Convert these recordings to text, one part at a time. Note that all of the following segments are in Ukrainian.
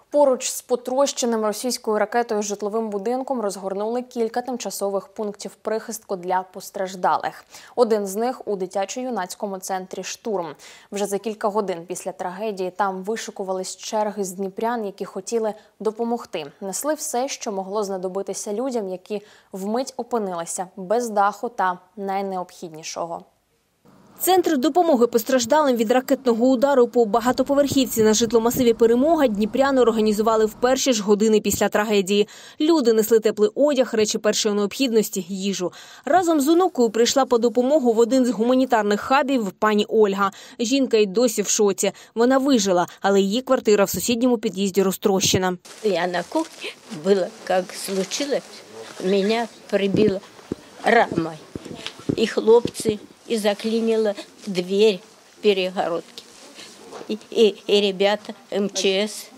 Поруч з потрощеним російською ракетою житловим будинком розгорнули кілька тимчасових пунктів прихистку для постраждалих. Один з них у дитячо-юнацькому центрі «Штурм». Вже за кілька годин після трагедії там вишикувались черги з дніпрян, які хотіли допомогти. Несли все, що могло знадобитися людям, які вмить опинилися без даху та найнеобхіднішого. Центр допомоги постраждалим від ракетного удару по багатоповерхівці на житломасиві «Перемога» дніпряни організували в перші ж години після трагедії. Люди несли теплий одяг, речі першої необхідності, їжу. Разом з онукою прийшла по допомогу в один з гуманітарних хабів пані Ольга. Жінка й досі в шоці. Вона вижила, але її квартира в сусідньому під'їзді розтрощена. Я на кухні була, як случилось, мене прибило рамою. І хлопці и заклинила дверь перегородки. И ребята МЧС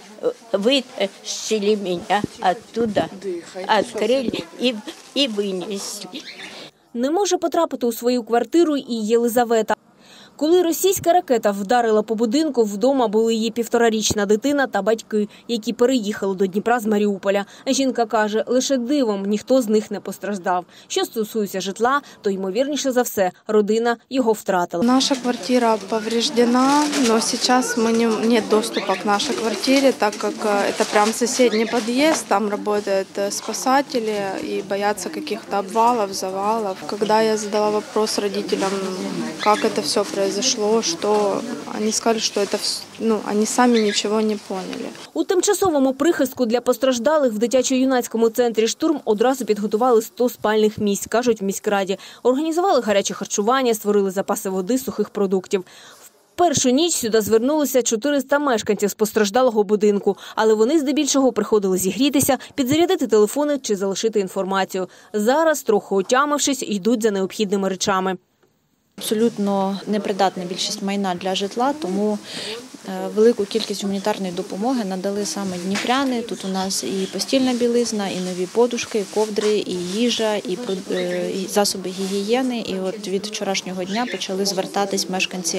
вытащили меня оттуда, открыли и вынесли. Не може потрапити у свою квартиру і Єлизавета. Коли російська ракета вдарила по будинку, вдома були її 1,5-річна дитина та батьки, які переїхали до Дніпра з Маріуполя. Жінка каже, лише дивом ніхто з них не постраждав. Що стосується житла, то, ймовірніше за все, родина його втратила. Наша квартира повреждена, но сейчас нет доступа к нашей квартире, так как это прям соседний подъезд, там работают спасатели и боятся каких-то обвалов, завалов. Когда я задала вопрос родителям, как это все произошло, что они сказали, что это, они сами ничего не поняли. У тимчасовому прихистку для постраждалих в дитячо-юнацькому центрі «Штурм» одразу підготували 100 спальних місць, кажуть в міськраді. Організували гаряче харчування, створили запаси води, сухих продуктів. В першу ніч сюди звернулися 400 мешканців з постраждалого будинку, але вони здебільшого приходили зігрітися, підзарядити телефони чи залишити інформацію. Зараз, трохи отямившись, йдуть за необхідними речами. Абсолютно непридатна більшість майна для житла, тому велику кількість гуманітарної допомоги надали саме дніпряни. Тут у нас і постільна білизна, і нові подушки, і ковдри, і їжа, і засоби гігієни. І от від вчорашнього дня почали звертатись мешканці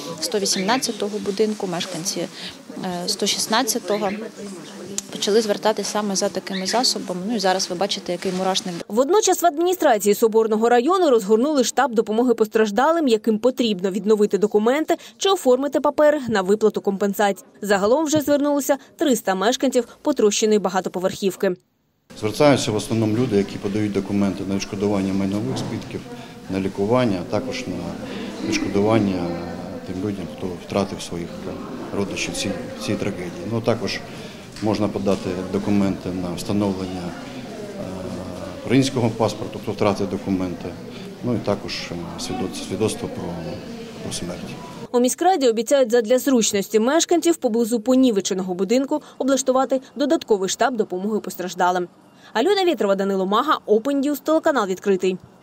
118-го будинку, мешканці 116-го. Почали звертатись саме за такими засобами. Ну і зараз ви бачите, який мурашник. Водночас в адміністрації Соборного району розгорнули штаб допомоги постраждалим, яким потрібно відновити документи чи оформити папери на виплату компенсацій. Загалом вже звернулися 300 мешканців потрощеної багатоповерхівки. Звертаються в основному люди, які подають документи на відшкодування майнових збитків, на лікування, а також на відшкодування тим людям, хто втратив своїх родичів в цій трагедії. Ну, також можна подати документи на встановлення українського паспорту, хто втратив документи, ну і також свідоцтво про смерть. У міськраді обіцяють задля зручності мешканців поблизу понівеченого будинку облаштувати додатковий штаб допомоги постраждалим. Альона Вєтрова, Данило Мага, Open News, телеканал «Відкритий».